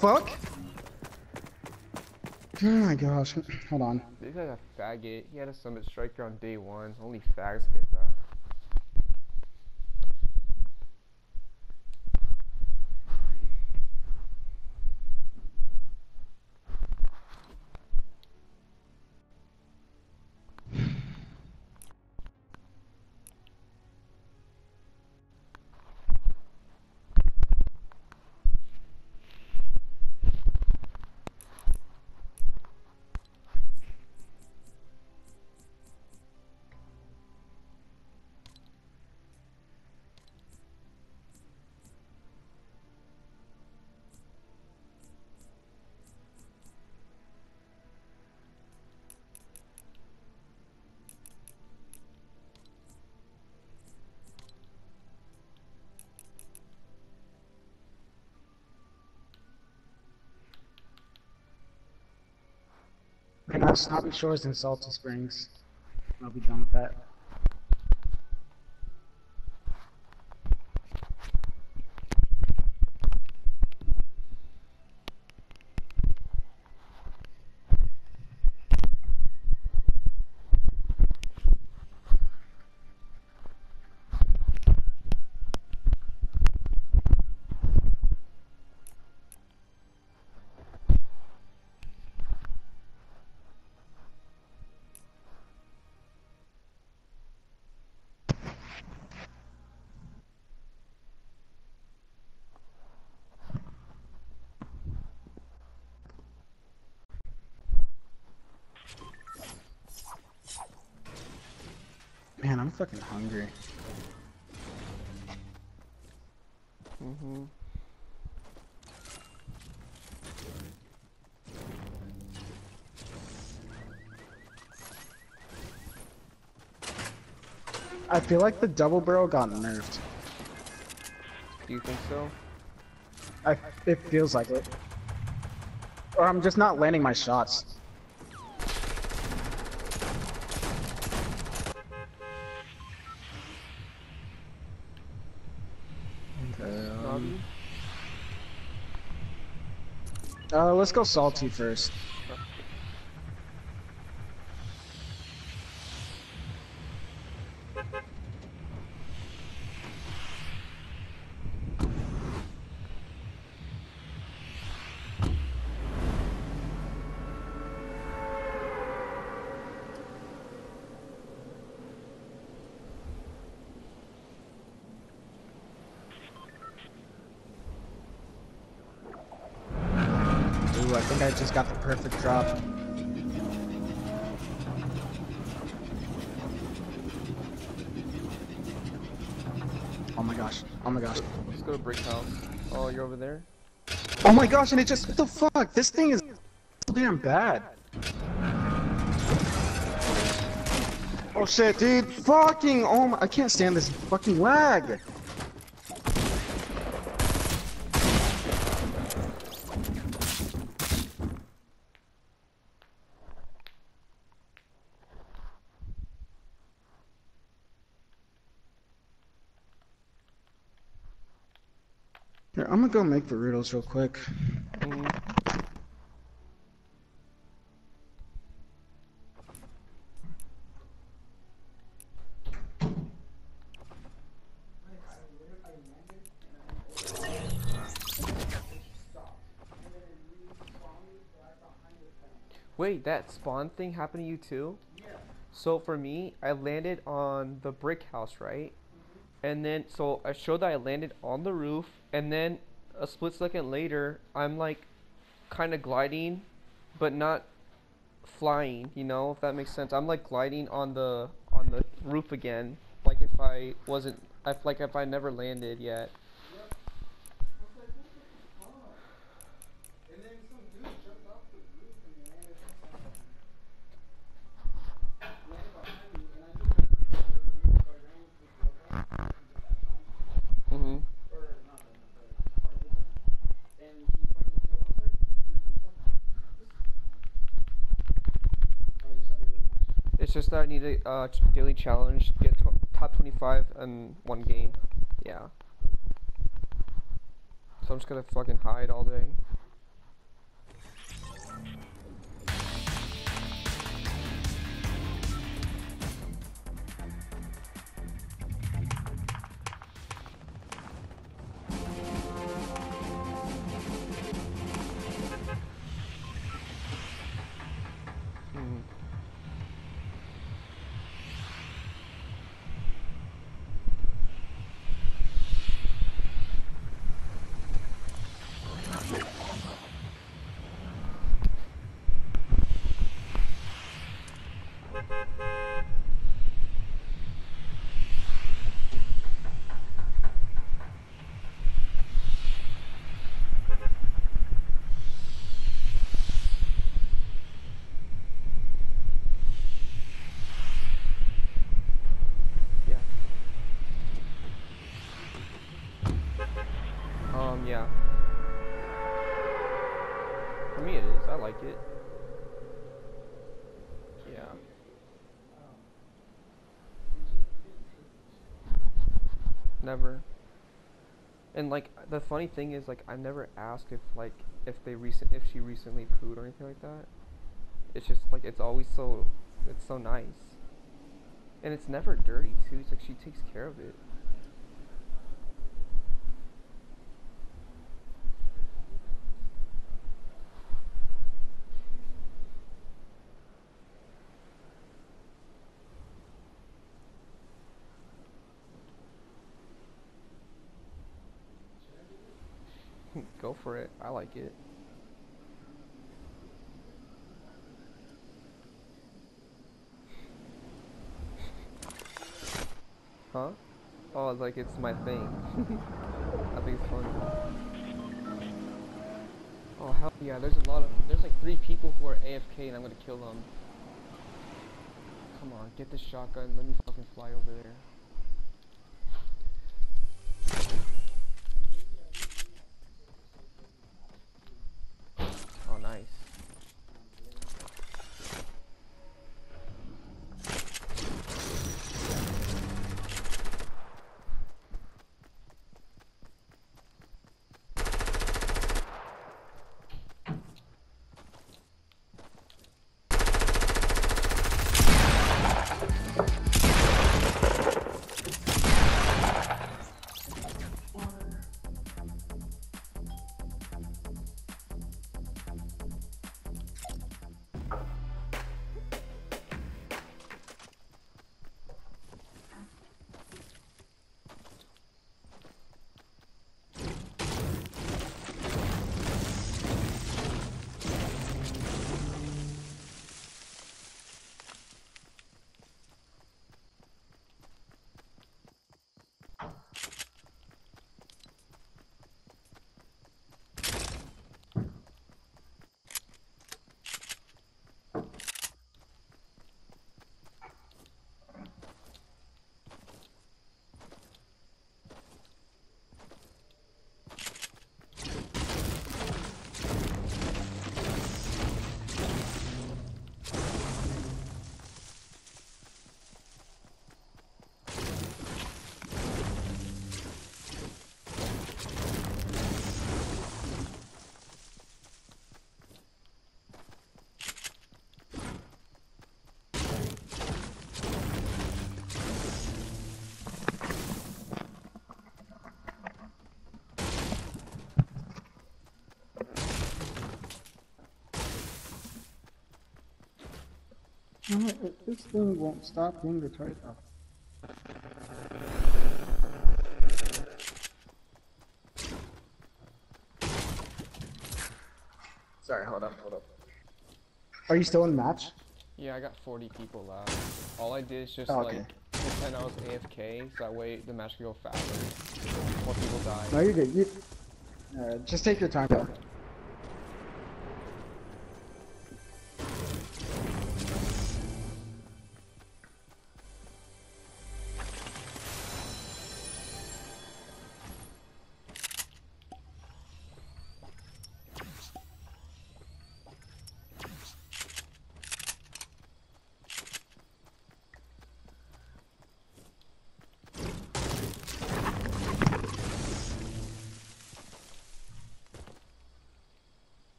fuck? Oh my gosh. Hold on. This guy's a faggot. He had a summit striker on day one. Only fags get that. Right now, Snobby Shores and Salty Springs. I'll be done with that. Man, I'm fucking hungry. I feel like the double barrel got nerfed. Do you think so? It feels like it. Or I'm just not landing my shots. Let's go Salty first. Ooh, I think I just got the perfect drop. Oh my gosh. Oh my gosh. Let's go to Brick House. Oh, you're over there? Oh my gosh, and it just, what the fuck? This thing is so damn bad. Oh shit, dude. Fucking, oh my, I can't stand this fucking lag. Here, I'm gonna go make burritos real quick. Wait, that spawn thing happened to you too? Yeah. So for me, I landed on the brick house, right? And then, so I showed that I landed on the roof, and then a split second later, I'm like kind of gliding, but not flying, you know, if that makes sense. I'm like gliding on the roof again, like if I wasn't, like if I never landed yet. It's just that I need a daily challenge, get top 25 in one game. Yeah. So I'm just gonna fucking hide all day. For me it is. I like it. Yeah. Never. And like the funny thing is like I never ask if like if she recently pooed or anything like that. It's just like it's so nice. And it's never dirty too. It's like she takes care of it. Go for it. I like it. Huh? Oh, like it's my thing. I think it's funny. Oh hell yeah! There's like 3 people who are AFK and I'm gonna kill them. Come on, get the shotgun. Let me fucking fly over there. Oh, nice. This thing won't stop being retarded. Sorry, hold up. Are you still in match? Yeah, I got 40 people left. All I did is just Okay. like pretend I was AFK, so that way the match could go faster. More people die. No, you're good. Just take your time, though.